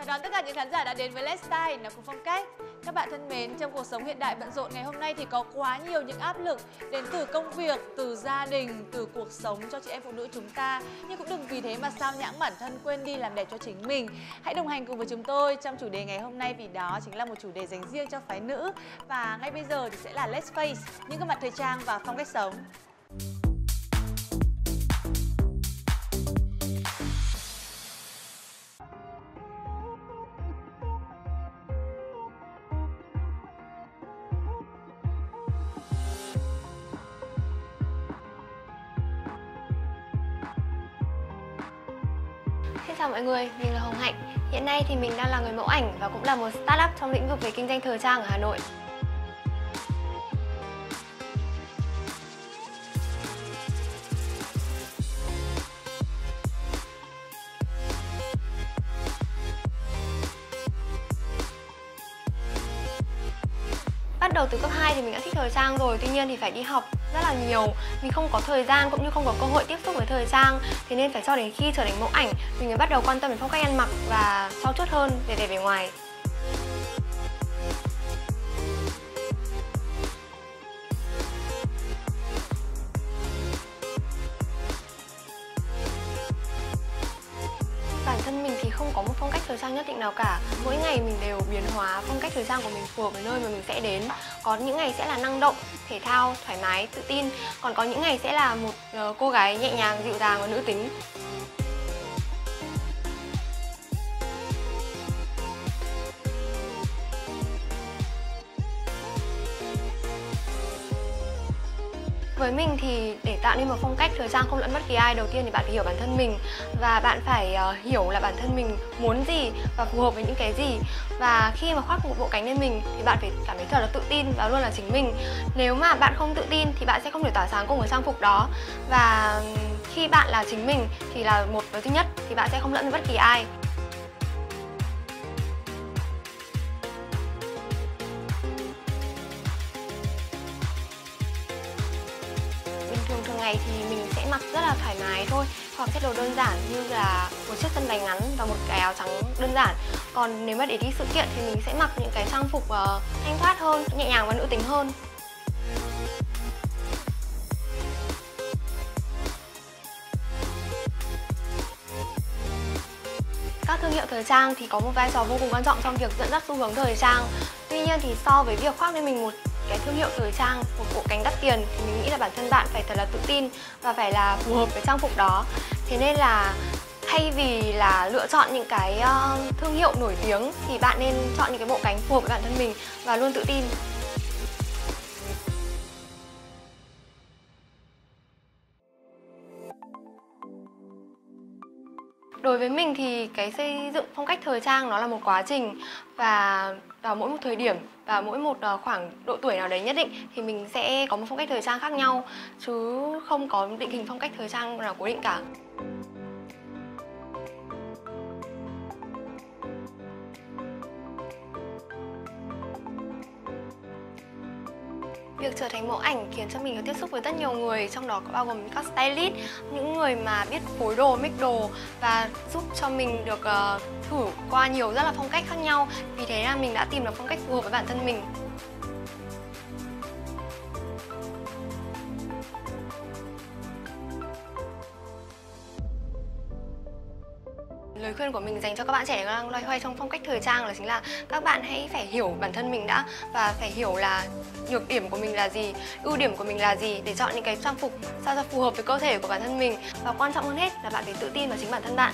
đón tất cả những khán giả đã đến với Let's Style là cùng phong cách. Các bạn thân mến, trong cuộc sống hiện đại bận rộn ngày hôm nay thì có quá nhiều những áp lực đến từ công việc, từ gia đình, từ cuộc sống cho chị em phụ nữ chúng ta. Nhưng cũng đừng vì thế mà sao nhãng bản thân, quên đi làm đẹp cho chính mình. Hãy đồng hành cùng với chúng tôi trong chủ đề ngày hôm nay, vì đó chính là một chủ đề dành riêng cho phái nữ. Và ngay bây giờ thì sẽ là Let's Face, những gương mặt thời trang và phong cách sống. Xin chào mọi người, mình là Hồng Hạnh. Hiện nay thì mình đang là người mẫu ảnh và cũng là một startup trong lĩnh vực về kinh doanh thời trang ở Hà Nội. Bắt đầu từ cấp 2 thì mình đã thích thời trang rồi, tuy nhiên thì phải đi học rất là nhiều. Mình không có thời gian cũng như không có cơ hội tiếp xúc với thời trang. Thế nên phải cho đến khi trở thành mẫu ảnh, mình mới bắt đầu quan tâm đến phong cách ăn mặc và trau chuốt hơn về vẻ bề ngoài. Bản thân mình thì không có một phong cách thời trang nhất định nào cả. Mỗi ngày mình đều biến hóa phong cách thời trang của mình phù hợp với nơi mà mình sẽ đến. Có những ngày sẽ là năng động, thể thao, thoải mái, tự tin. Còn có những ngày sẽ là một cô gái nhẹ nhàng, dịu dàng và nữ tính. Với mình thì để tạo nên một phong cách thời trang không lẫn bất kỳ ai, đầu tiên thì bạn phải hiểu bản thân mình và bạn phải hiểu là bản thân mình muốn gì và phù hợp với những cái gì. Và khi mà khoác một bộ cánh lên mình thì bạn phải cảm thấy thật là tự tin và luôn là chính mình. Nếu mà bạn không tự tin thì bạn sẽ không thể tỏa sáng cùng với trang phục đó. Và khi bạn là chính mình thì là một và duy nhất thì bạn sẽ không lẫn với bất kỳ ai. Thường ngày thì mình sẽ mặc rất là thoải mái thôi, hoặc set đồ đơn giản như là một chiếc chân váy ngắn và một cái áo trắng đơn giản. Còn nếu mà để đi sự kiện thì mình sẽ mặc những cái trang phục thanh thoát hơn, nhẹ nhàng và nữ tính hơn. Các thương hiệu thời trang thì có một vai trò vô cùng quan trọng trong việc dẫn dắt xu hướng thời trang. Tuy nhiên thì so với việc khoác lên mình một cái thương hiệu thời trang, một bộ cánh đắt tiền thì mình nghĩ là bản thân bạn phải thật là tự tin và phải là phù hợp với trang phục đó. Thế nên là thay vì là lựa chọn những cái thương hiệu nổi tiếng thì bạn nên chọn những cái bộ cánh phù hợp với bản thân mình và luôn tự tin. Đối với mình thì cái xây dựng phong cách thời trang nó là một quá trình, và vào mỗi một thời điểm và mỗi một khoảng độ tuổi nào đấy nhất định thì mình sẽ có một phong cách thời trang khác nhau, chứ không có định hình phong cách thời trang nào cố định cả. Việc trở thành mẫu ảnh khiến cho mình có tiếp xúc với rất nhiều người, trong đó có bao gồm các stylist, những người mà biết phối đồ, make đồ và giúp cho mình được thử qua nhiều rất là phong cách khác nhau. Vì thế là mình đã tìm được phong cách phù hợp với bản thân mình. Lời khuyên của mình dành cho các bạn trẻ đang loay hoay trong phong cách thời trang là chính là các bạn hãy phải hiểu bản thân mình đã, và phải hiểu là nhược điểm của mình là gì, ưu điểm của mình là gì để chọn những cái trang phục sao cho phù hợp với cơ thể của bản thân mình. Và quan trọng hơn hết là bạn phải tự tin vào chính bản thân bạn.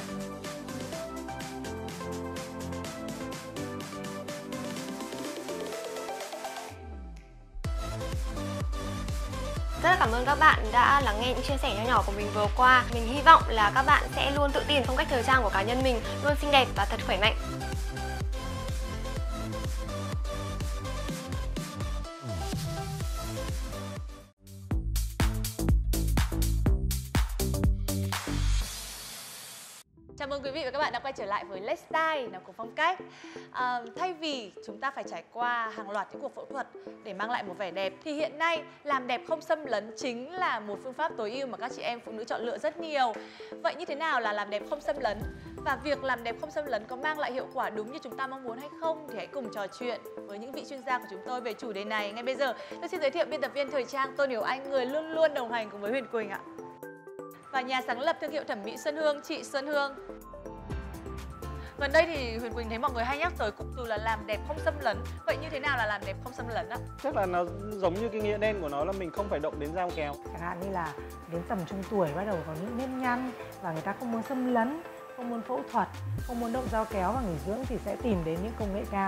Rất là cảm ơn các bạn đã lắng nghe những chia sẻ nho nhỏ của mình vừa qua. Mình hy vọng là các bạn sẽ luôn tự tin phong cách thời trang của cá nhân mình, luôn xinh đẹp và thật khỏe mạnh. Chào mừng quý vị và các bạn đã quay trở lại với Let's Style là cuộc phong cách. Thay vì chúng ta phải trải qua hàng loạt những cuộc phẫu thuật để mang lại một vẻ đẹp, thì hiện nay làm đẹp không xâm lấn chính là một phương pháp tối ưu mà các chị em phụ nữ chọn lựa rất nhiều. Vậy như thế nào là làm đẹp không xâm lấn? Và việc làm đẹp không xâm lấn có mang lại hiệu quả đúng như chúng ta mong muốn hay không? Thì hãy cùng trò chuyện với những vị chuyên gia của chúng tôi về chủ đề này. Ngay bây giờ tôi xin giới thiệu biên tập viên thời trang Tô Hiểu Anh, người luôn luôn đồng hành cùng với Huyền Quỳnh ạ. Và nhà sáng lập thương hiệu thẩm mỹ Xuân Hương, chị Xuân Hương. Gần đây thì Huyền Quỳnh thấy mọi người hay nhắc tới cụm từ là làm đẹp không xâm lấn. Vậy như thế nào là làm đẹp không xâm lấn ạ? Chắc là nó giống như cái nghĩa đen của nó là mình không phải động đến dao kéo. Chẳng hạn như là đến tầm trung tuổi bắt đầu có những nếp nhăn và người ta không muốn xâm lấn, không muốn phẫu thuật, không muốn động dao kéo và nghỉ dưỡng thì sẽ tìm đến những công nghệ cao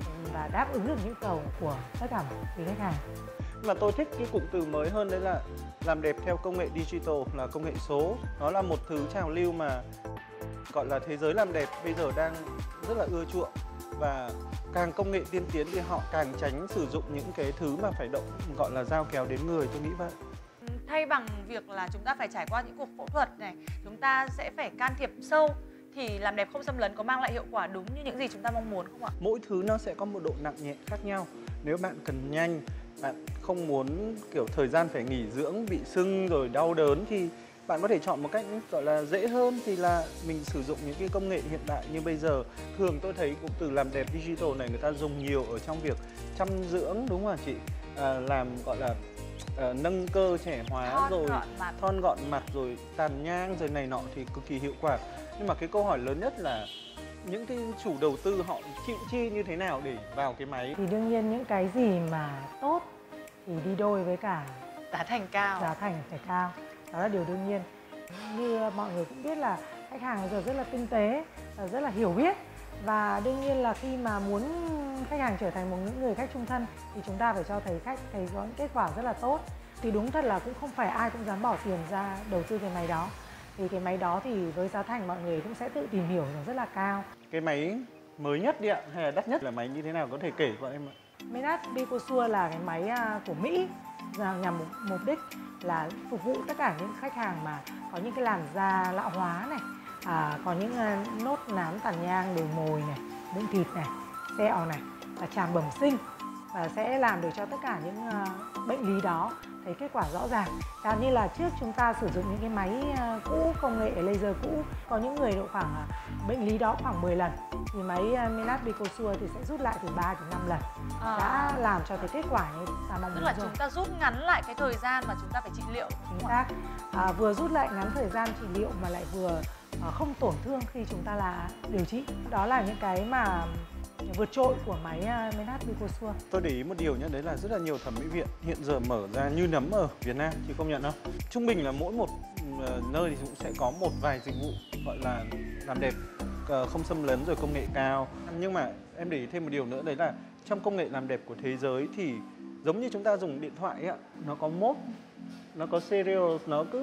và đáp ứng được nhu cầu của tất cả quý khách hàng. Mà tôi thích cái cụm từ mới hơn đấy là làm đẹp theo công nghệ digital, là công nghệ số. Nó là một thứ trào lưu mà gọi là thế giới làm đẹp bây giờ đang rất là ưa chuộng, và càng công nghệ tiên tiến thì họ càng tránh sử dụng những cái thứ mà phải động gọi là dao kéo đến người, tôi nghĩ vậy. Thay bằng việc là chúng ta phải trải qua những cuộc phẫu thuật này, chúng ta sẽ phải can thiệp sâu, thì làm đẹp không xâm lấn có mang lại hiệu quả đúng như những gì chúng ta mong muốn không ạ? Mỗi thứ nó sẽ có một độ nặng nhẹ khác nhau. Nếu bạn cần nhanh, bạn không muốn kiểu thời gian phải nghỉ dưỡng, bị sưng rồi đau đớn thì bạn có thể chọn một cách gọi là dễ hơn, thì là mình sử dụng những cái công nghệ hiện đại như bây giờ. Thường tôi thấy cụm từ làm đẹp digital này người ta dùng nhiều ở trong việc chăm dưỡng, đúng không chị? Làm gọi là nâng cơ, trẻ hóa, thon gọn mặt rồi tàn nhang rồi này nọ thì cực kỳ hiệu quả. Nhưng mà cái câu hỏi lớn nhất là những cái chủ đầu tư họ chịu chi như thế nào để vào cái máy? Thì đương nhiên những cái gì mà tốt thì đi đôi với cả giá thành cao. Giá thành phải cao, đó là điều đương nhiên. Như mọi người cũng biết là khách hàng bây giờ rất là tinh tế và rất là hiểu biết, và đương nhiên là khi mà muốn khách hàng trở thành một những người khách trung thân thì chúng ta phải cho thấy khách thấy có những kết quả rất là tốt. Thì đúng thật là cũng không phải ai cũng dám bỏ tiền ra đầu tư cái máy đó. Thì cái máy đó thì với giá thành mọi người cũng sẽ tự tìm hiểu nó rất là cao. Cái máy mới nhất đi ạ, hay là đắt nhất là máy như thế nào, có thể kể bọn em ạ? Menard Bicosure là cái máy của Mỹ, nhằm mục đích là phục vụ tất cả những khách hàng mà có những cái làn da lão hóa này, có những nốt nám tàn nhang, đồi mồi này, mụn thịt này, sẹo này, và tràm bẩm sinh, và sẽ làm được cho tất cả những bệnh lý đó thấy kết quả rõ ràng. Chẳng như là trước chúng ta sử dụng những cái máy cũ, công nghệ laser cũ, có những người độ khoảng bệnh lý đó khoảng 10 lần thì máy Menard Bicosure thì sẽ rút lại từ 3 đến 5 lần, đã làm cho cái kết quả như ta mong muốn. Tức là chúng ta rút ngắn lại cái thời gian mà chúng ta phải trị liệu. Chính xác, vừa rút lại ngắn thời gian trị liệu mà lại vừa không tổn thương khi chúng ta là điều trị. Đó là những cái mà vượt trội của máy Menard Bicosure. Tôi để ý một điều nhé, đấy là rất là nhiều thẩm mỹ viện hiện giờ mở ra như nấm ở Việt Nam, chị công nhận không? Trung bình là mỗi một nơi thì cũng sẽ có một vài dịch vụ gọi là làm đẹp không xâm lấn rồi công nghệ cao. Nhưng mà em để ý thêm một điều nữa, đấy là trong công nghệ làm đẹp của thế giới thì giống như chúng ta dùng điện thoại ấy, nó có mode, nó có serial, nó cứ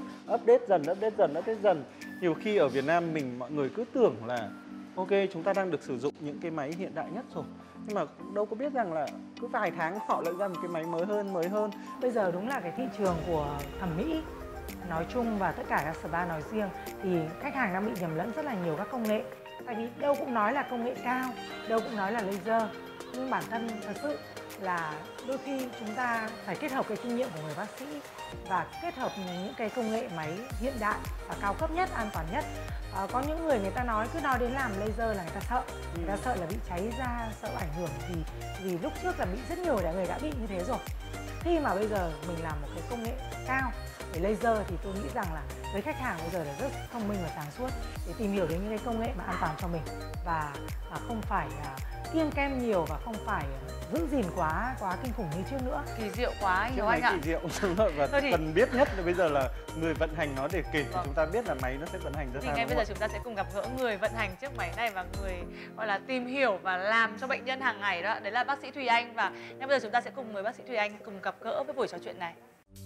update dần. Nhiều khi ở Việt Nam mọi người cứ tưởng là ok, chúng ta đang được sử dụng những cái máy hiện đại nhất rồi, nhưng mà đâu có biết rằng là cứ vài tháng họ lại ra một cái máy mới hơn. Bây giờ đúng là cái thị trường của thẩm mỹ nói chung và tất cả các spa nói riêng thì khách hàng đang bị nhầm lẫn rất là nhiều các công nghệ. Tại vì đâu cũng nói là công nghệ cao, đâu cũng nói là laser, nhưng bản thân thật sự là đôi khi chúng ta phải kết hợp cái kinh nghiệm của người bác sĩ và kết hợp những cái công nghệ máy hiện đại và cao cấp nhất, an toàn nhất. Có những người ta nói cứ nói đến làm laser là người ta sợ là bị cháy da, sợ ảnh hưởng vì lúc trước là bị rất nhiều người đã bị như thế rồi. Khi mà bây giờ mình làm một cái công nghệ cao về laser thì tôi nghĩ rằng là với khách hàng bây giờ là rất thông minh và sáng suốt để tìm hiểu đến những cái công nghệ mà an toàn cho mình, và không phải kiêng kem nhiều và không phải giữ gìn quá kinh khủng như trước nữa. Kỳ diệu quá nhiều anh ạ. Kỳ diệu và cần biết nhất là bây giờ là người vận hành nó để kể cho chúng ta biết là máy nó sẽ vận hành ra sao. Thì ngay bây giờ chúng ta sẽ cùng gặp gỡ người vận hành chiếc máy này và người gọi là tìm hiểu và làm cho bệnh nhân hàng ngày đó, đấy là bác sĩ Thùy Anh, và ngay bây giờ chúng ta sẽ cùng mời bác sĩ Thùy Anh cùng gặp gỡ với buổi trò chuyện này.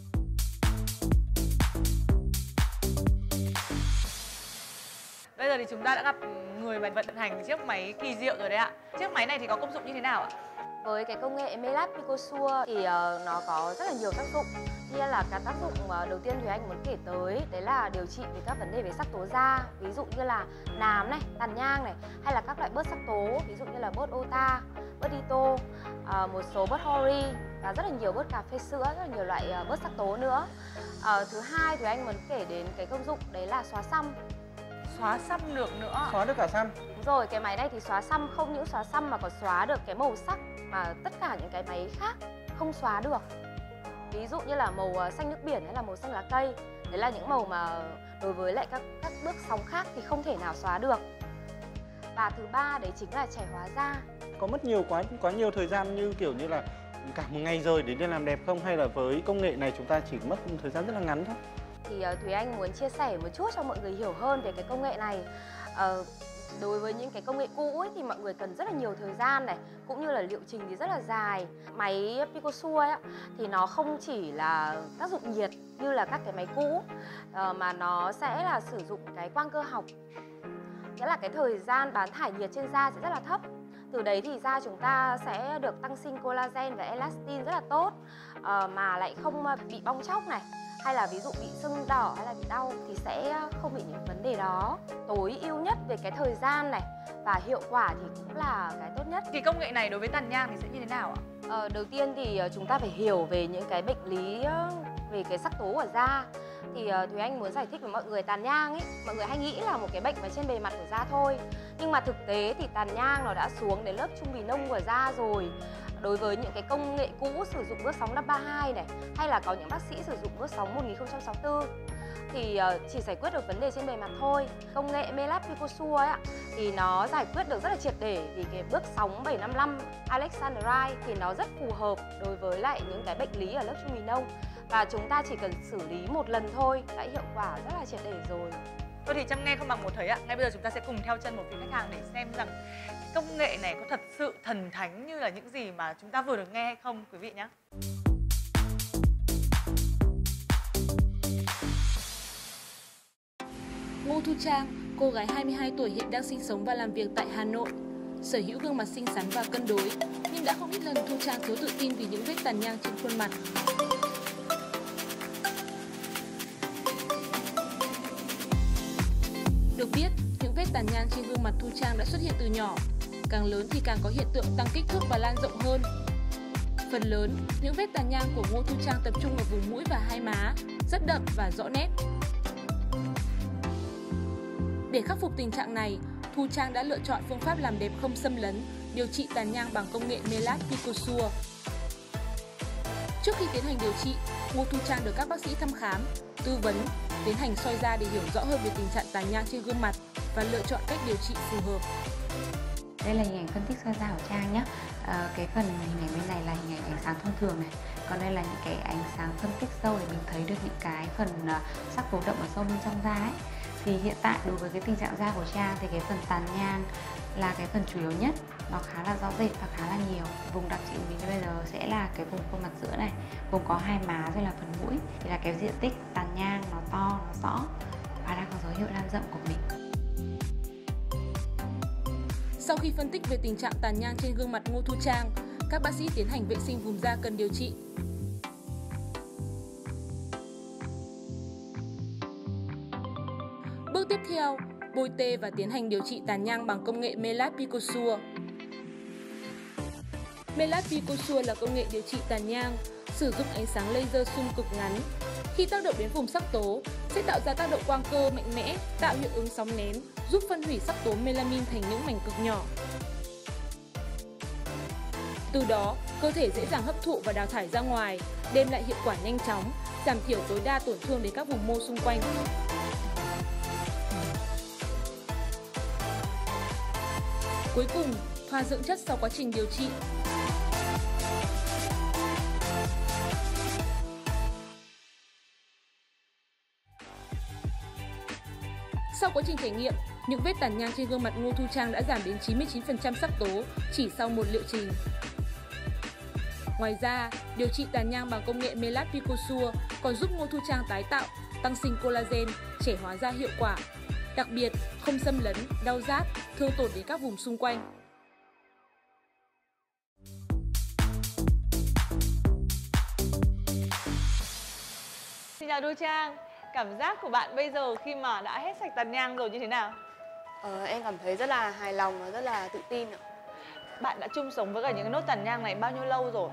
Bây giờ thì chúng ta đã gặp người vận hành chiếc máy kỳ diệu rồi đấy ạ. Chiếc máy này thì có công dụng như thế nào ạ? Với cái công nghệ Melap Picosure thì nó có rất là nhiều tác dụng. Như là cái tác dụng đầu tiên Thùy Anh muốn kể tới đấy là điều trị về các vấn đề về sắc tố da, ví dụ như là nám này, tàn nhang này, hay là các loại bớt sắc tố, ví dụ như là bớt ota, bớt dito, một số bớt hori và rất là nhiều bớt cà phê sữa, rất là nhiều loại bớt sắc tố nữa. Thứ hai Thùy Anh muốn kể đến cái công dụng đấy là xóa xăm. Xóa xăm được nữa. Xóa được cả xăm. Đúng rồi, cái máy này thì xóa xăm, không những xóa xăm mà còn xóa được cái màu sắc mà tất cả những cái máy khác không xóa được. Ví dụ như là màu xanh nước biển hay là màu xanh lá cây. Đấy là những màu mà đối với lại các bước sóng khác thì không thể nào xóa được. Và thứ ba đấy chính là trẻ hóa da. Có mất quá nhiều thời gian như kiểu như là cả một ngày rồi để đi làm đẹp không, hay là với công nghệ này chúng ta chỉ mất thời gian rất là ngắn thôi? Thì Thùy Anh muốn chia sẻ một chút cho mọi người hiểu hơn về cái công nghệ này. Đối với những cái công nghệ cũ ấy, thì mọi người cần rất là nhiều thời gian này, cũng như là liệu trình thì rất là dài. Máy Picosure ấy, thì nó không chỉ là tác dụng nhiệt như là các cái máy cũ, mà nó sẽ là sử dụng cái quang cơ học. Nghĩa là cái thời gian bán thải nhiệt trên da sẽ rất là thấp. Từ đấy thì da chúng ta sẽ được tăng sinh collagen và elastin rất là tốt, mà lại không bị bong tróc này, hay là ví dụ bị sưng đỏ hay là bị đau thì sẽ không bị những vấn đề đó. Tối ưu nhất về cái thời gian này và hiệu quả thì cũng là cái tốt nhất. Thì công nghệ này đối với tàn nhang thì sẽ như thế nào ạ? Đầu tiên thì chúng ta phải hiểu về những cái bệnh lý về cái sắc tố của da. Thì Thùy Anh muốn giải thích với mọi người, tàn nhang ấy, mọi người hay nghĩ là một cái bệnh ở trên bề mặt của da thôi. Nhưng mà thực tế thì tàn nhang nó đã xuống đến lớp trung bì nông của da rồi. Đối với những cái công nghệ cũ sử dụng bước sóng 532 này, hay là có những bác sĩ sử dụng bước sóng 1064 thì chỉ giải quyết được vấn đề trên bề mặt thôi. Công nghệ Melap Picosure ấy, thì nó giải quyết được rất là triệt để, vì cái bước sóng 755 Alexandrite thì nó rất phù hợp đối với lại những cái bệnh lý ở lớp trung bì nông. Và chúng ta chỉ cần xử lý một lần thôi đã hiệu quả rất là triệt để rồi. Thôi thì chăm nghe không bằng một thấy ạ. Ngay bây giờ chúng ta sẽ cùng theo chân một phía khách hàng để xem rằng công nghệ này có thật sự thần thánh như là những gì mà chúng ta vừa được nghe hay không, quý vị nhé. Ngô Thu Trang, cô gái 22 tuổi hiện đang sinh sống và làm việc tại Hà Nội. Sở hữu gương mặt xinh xắn và cân đối, nhưng đã không ít lần Thu Trang thiếu tự tin vì những vết tàn nhang trên khuôn mặt. Được biết, những vết tàn nhang trên gương mặt Thu Trang đã xuất hiện từ nhỏ. Càng lớn thì càng có hiện tượng tăng kích thước và lan rộng hơn. Phần lớn, những vết tàn nhang của Ngô Thu Trang tập trung ở vùng mũi và hai má, rất đậm và rõ nét. Để khắc phục tình trạng này, Thu Trang đã lựa chọn phương pháp làm đẹp không xâm lấn, điều trị tàn nhang bằng công nghệ Melap Picosure. Trước khi tiến hành điều trị, Ngô Thu Trang được các bác sĩ thăm khám, tư vấn, tiến hành soi da để hiểu rõ hơn về tình trạng tàn nhang trên gương mặt và lựa chọn cách điều trị phù hợp. Đây là hình ảnh phân tích soi da của Trang nhé. Cái phần hình ảnh bên này là hình ảnh ánh sáng thông thường này. Còn đây là những cái ánh sáng phân tích sâu để mình thấy được những cái phần sắc tố đậm ở sâu bên trong da ấy. Thì hiện tại đối với cái tình trạng da của Trang thì cái phần tàn nhang là cái phần chủ yếu nhất, nó khá là rõ rệt và khá là nhiều. Vùng đặc trị của mình bây giờ sẽ là cái vùng khuôn mặt giữa này, vùng có hai má rồi là phần mũi. Thì là cái diện tích tàn nhang nó to, nó rõ và đang có dấu hiệu lan rộng của mình. Sau khi phân tích về tình trạng tàn nhang trên gương mặt Ngô Thu Trang, các bác sĩ tiến hành vệ sinh vùng da cần điều trị. Bước tiếp theo, bôi tê và tiến hành điều trị tàn nhang bằng công nghệ Melap Picosure. Melap Picosure là công nghệ điều trị tàn nhang, sử dụng ánh sáng laser zoom cực ngắn. Khi tác động đến vùng sắc tố, sẽ tạo ra tác động quang cơ mạnh mẽ, tạo hiệu ứng sóng nén, giúp phân hủy sắc tố melanin thành những mảnh cực nhỏ. Từ đó, cơ thể dễ dàng hấp thụ và đào thải ra ngoài, đem lại hiệu quả nhanh chóng, giảm thiểu tối đa tổn thương đến các vùng mô xung quanh. Cuối cùng, thoa dưỡng chất sau quá trình điều trị. Sau quá trình trải nghiệm, những vết tàn nhang trên gương mặt Ngô Thu Trang đã giảm đến 99% sắc tố chỉ sau một liệu trình. Ngoài ra, điều trị tàn nhang bằng công nghệ Melap Picosure còn giúp Ngô Thu Trang tái tạo, tăng sinh collagen, trẻ hóa da hiệu quả. Đặc biệt, không xâm lấn, đau rát, thương tổn đến các vùng xung quanh. Xin chào Thu Trang, cảm giác của bạn bây giờ khi mà đã hết sạch tàn nhang rồi như thế nào? Em cảm thấy rất là hài lòng và rất là tự tin ạ. Bạn đã chung sống với cả những cái nốt tàn nhang này bao nhiêu lâu rồi?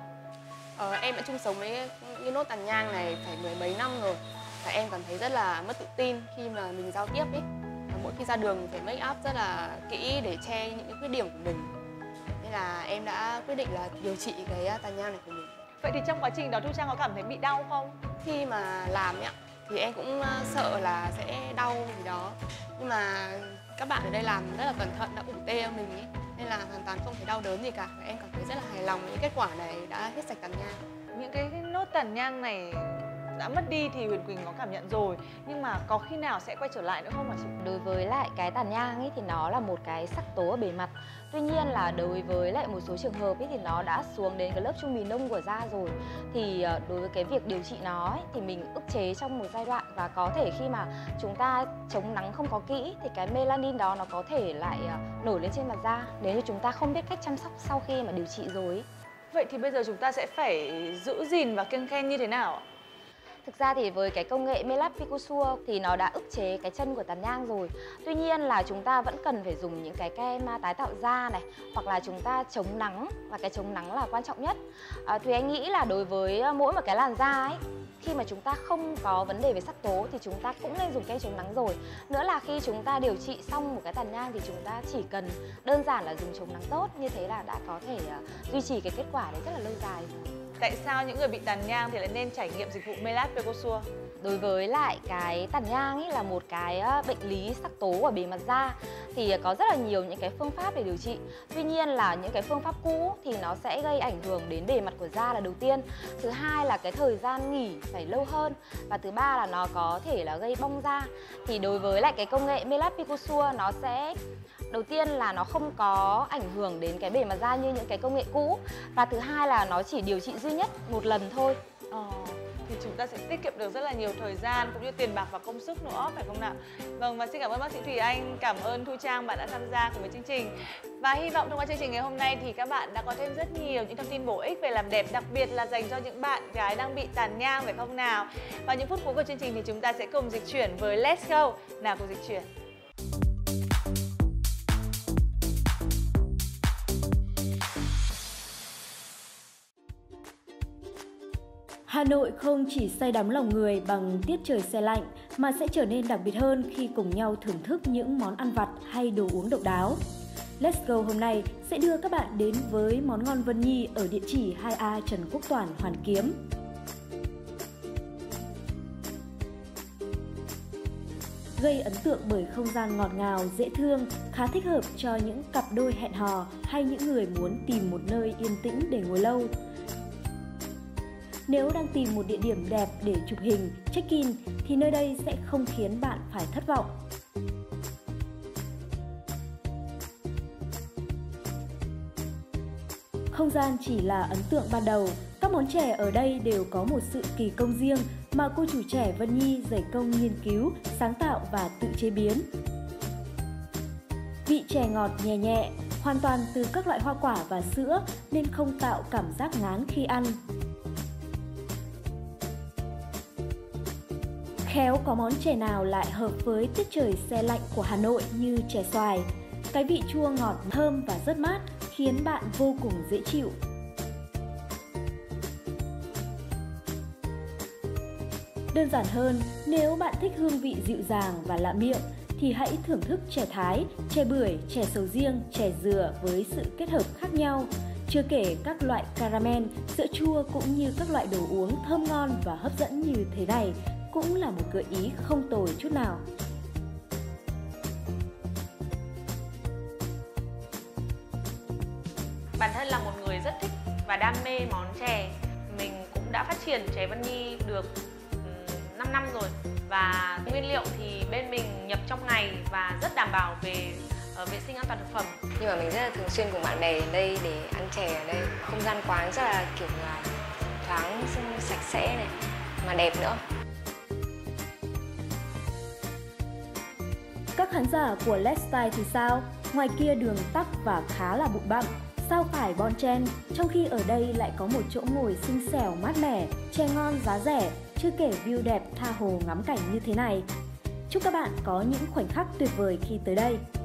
Em đã chung sống với những nốt tàn nhang này phải mười mấy năm rồi. Và em cảm thấy rất là mất tự tin khi mà mình giao tiếp ấy. Và mỗi khi ra đường mình phải make up rất là kỹ để che những cái khuyết điểm của mình. Nên là em đã quyết định là điều trị cái tàn nhang này của mình. Vậy thì trong quá trình đó Thu Trang có cảm thấy bị đau không? Khi mà làm ấy, thì em cũng sợ là sẽ đau gì đó. Nhưng mà các bạn ở đây làm rất là cẩn thận, đã ủ tê cho mình ấy. Nên là hoàn toàn không thấy đau đớn gì cả. Và em cảm thấy rất là hài lòng với những kết quả này đã hết sạch tàn nhang. Những cái nốt tàn nhang này đã mất đi thì Huyền Quỳnh có cảm nhận rồi. Nhưng mà có khi nào sẽ quay trở lại nữa không hả chị? Đối với lại cái tàn nhang ấy thì nó là một cái sắc tố ở bề mặt. Tuy nhiên là đối với lại một số trường hợp ấy thì nó đã xuống đến cái lớp trung bì nông của da rồi. Thì đối với cái việc điều trị nó ấy, thì mình ức chế trong một giai đoạn. Và có thể khi mà chúng ta chống nắng không có kỹ thì cái melanin đó nó có thể lại nổi lên trên mặt da nếu như chúng ta không biết cách chăm sóc sau khi mà điều trị rồi ấy. Vậy thì bây giờ chúng ta sẽ phải giữ gìn và kiêng khem như thế nào ạ? Thực ra thì với cái công nghệ Melap Picosure thì nó đã ức chế cái chân của tàn nhang rồi. Tuy nhiên là chúng ta vẫn cần phải dùng những cái kem tái tạo da này, hoặc là chúng ta chống nắng, và cái chống nắng là quan trọng nhất. Thì anh nghĩ là đối với mỗi một cái làn da ấy, khi mà chúng ta không có vấn đề về sắc tố thì chúng ta cũng nên dùng kem chống nắng rồi. Nữa là khi chúng ta điều trị xong một cái tàn nhang thì chúng ta chỉ cần đơn giản là dùng chống nắng tốt, như thế là đã có thể duy trì cái kết quả đấy rất là lâu dài rồi. Tại sao những người bị tàn nhang thì lại nên trải nghiệm dịch vụ Melap Picosure? Đối với lại cái tàn nhang ấy là một cái bệnh lý sắc tố ở bề mặt da thì có rất là nhiều những cái phương pháp để điều trị. Tuy nhiên là những cái phương pháp cũ thì nó sẽ gây ảnh hưởng đến bề mặt của da là đầu tiên. Thứ hai là cái thời gian nghỉ phải lâu hơn. Và thứ ba là nó có thể là gây bong da. Thì đối với lại cái công nghệ Melap Picosure nó sẽ đầu tiên là nó không có ảnh hưởng đến cái bề mặt da như những cái công nghệ cũ. Và thứ hai là nó chỉ điều trị duy nhất một lần thôi. Thì chúng ta sẽ tiết kiệm được rất là nhiều thời gian cũng như tiền bạc và công sức nữa, phải không nào? Vâng, và xin cảm ơn bác sĩ Thùy Anh, cảm ơn Thu Trang bạn đã tham gia cùng với chương trình. Và hy vọng thông qua chương trình ngày hôm nay thì các bạn đã có thêm rất nhiều những thông tin bổ ích về làm đẹp, đặc biệt là dành cho những bạn gái đang bị tàn nhang, phải không nào? Và những phút cuối của chương trình thì chúng ta sẽ cùng dịch chuyển với Let's Go. Nào cùng dịch chuyển. Hà Nội không chỉ say đắm lòng người bằng tiết trời se lạnh mà sẽ trở nên đặc biệt hơn khi cùng nhau thưởng thức những món ăn vặt hay đồ uống độc đáo. Let's Go hôm nay sẽ đưa các bạn đến với món ngon Vân Nhi ở địa chỉ 2A Trần Quốc Toản, Hoàn Kiếm. Gây ấn tượng bởi không gian ngọt ngào, dễ thương, khá thích hợp cho những cặp đôi hẹn hò hay những người muốn tìm một nơi yên tĩnh để ngồi lâu. Nếu đang tìm một địa điểm đẹp để chụp hình, check-in thì nơi đây sẽ không khiến bạn phải thất vọng. Không gian chỉ là ấn tượng ban đầu, các món chè ở đây đều có một sự kỳ công riêng mà cô chủ chè Vân Nhi dày công nghiên cứu, sáng tạo và tự chế biến. Vị chè ngọt nhẹ nhẹ, hoàn toàn từ các loại hoa quả và sữa nên không tạo cảm giác ngán khi ăn. Khéo có món chè nào lại hợp với tiết trời se lạnh của Hà Nội như chè xoài. Cái vị chua ngọt thơm và rất mát khiến bạn vô cùng dễ chịu. Đơn giản hơn, nếu bạn thích hương vị dịu dàng và lạ miệng thì hãy thưởng thức chè Thái, chè bưởi, chè sầu riêng, chè dừa với sự kết hợp khác nhau. Chưa kể các loại caramel, sữa chua cũng như các loại đồ uống thơm ngon và hấp dẫn như thế này cũng là một gợi ý không tồi chút nào. Bản thân là một người rất thích và đam mê món chè. Mình cũng đã phát triển chè Vân Nhi được 5 năm rồi. Và nguyên liệu thì bên mình nhập trong ngày và rất đảm bảo về vệ sinh an toàn thực phẩm. Nhưng mà mình rất là thường xuyên cùng bạn bè ở đây để ăn chè ở đây. Không gian quán rất là kiểu là thoáng, sạch sẽ này, mà đẹp nữa. Các khán giả của Let's Style thì sao? Ngoài kia đường tắc và khá là bụi bặm. sao phải Bon Chen, trong khi ở đây lại có một chỗ ngồi xinh xẻo mát mẻ, chè ngon giá rẻ, chưa kể view đẹp tha hồ ngắm cảnh như thế này. Chúc các bạn có những khoảnh khắc tuyệt vời khi tới đây.